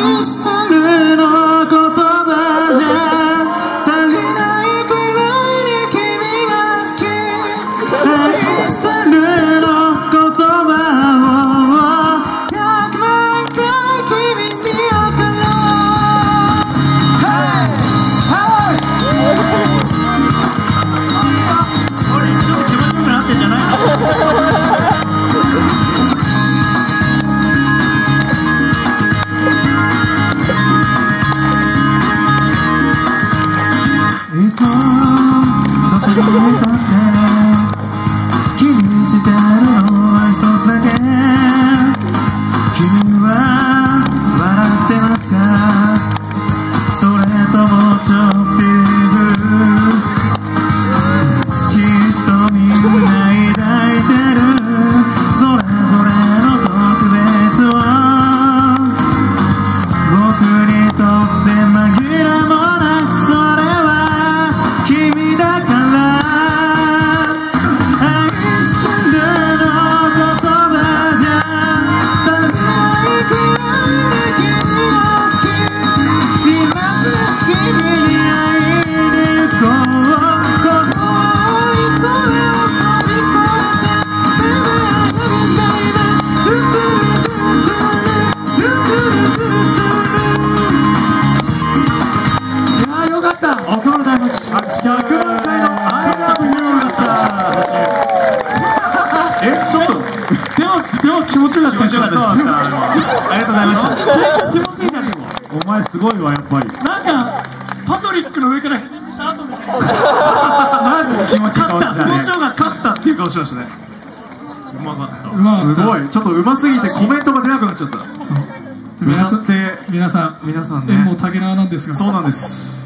気持ちよかったです。ありがとうございます。 気持ちいいんだけど。お前すごいわやっぱり。 なんかパトリックの上からヘディングした後みたいな。 マジで気持ちいい顔してたね。 気持ちよかった。勝ったっていう顔しましたね。うまかった。 すごい。ちょっとうますぎてコメントが出なくなっちゃった。 皆さんね、 もう竹縄なんですが。 そうなんです。